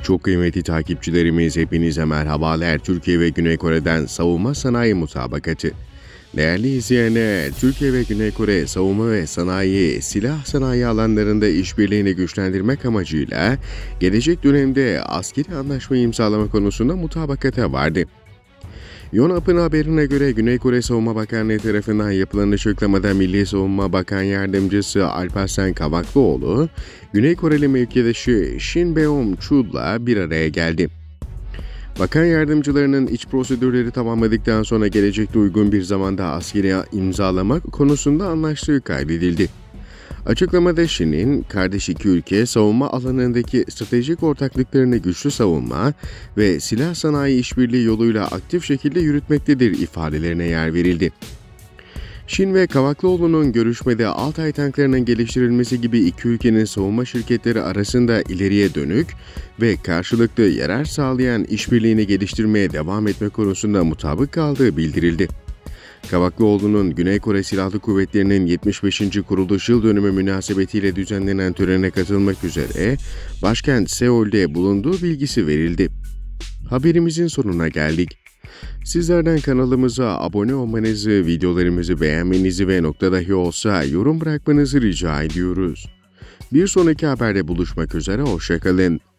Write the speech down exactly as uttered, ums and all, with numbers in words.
Çok kıymetli takipçilerimiz, hepinize merhabalar. Türkiye ve Güney Kore'den savunma sanayi mutabakatı. Değerli izleyenler, Türkiye ve Güney Kore savunma ve sanayi, silah sanayi alanlarında işbirliğini güçlendirmek amacıyla gelecek dönemde askeri anlaşma imzalama konusunda mutabakata vardı. Yonhap'ın haberine göre Güney Kore Savunma Bakanlığı tarafından yapılan açıklamada Milli Savunma Bakan Yardımcısı Alparslan Kavaklıoğlu, Güney Koreli mevkidaşı Shin Beom-chul'la bir araya geldi. Bakan yardımcılarının iç prosedürleri tamamladıktan sonra gelecekte uygun bir zamanda askeri imzalamak konusunda anlaştığı kaydedildi. Açıklamada Shin'in kardeş iki ülke savunma alanındaki stratejik ortaklıklarını güçlü savunma ve silah sanayi işbirliği yoluyla aktif şekilde yürütmektedir ifadelerine yer verildi. Shin ve Kavaklıoğlu'nun görüşmede Altay tanklarının geliştirilmesi gibi iki ülkenin savunma şirketleri arasında ileriye dönük ve karşılıklı yarar sağlayan işbirliğini geliştirmeye devam etme konusunda mutabık kaldığı bildirildi. Kavaklıoğlu'nun Güney Kore Silahlı Kuvvetleri'nin yetmiş beşinci kuruluş yıl dönümü münasebetiyle düzenlenen törene katılmak üzere başkent Seul'de bulunduğu bilgisi verildi. Haberimizin sonuna geldik. Sizlerden kanalımıza abone olmanızı, videolarımızı beğenmenizi ve nokta dahi olsa yorum bırakmanızı rica ediyoruz. Bir sonraki haberde buluşmak üzere, hoşça kalın.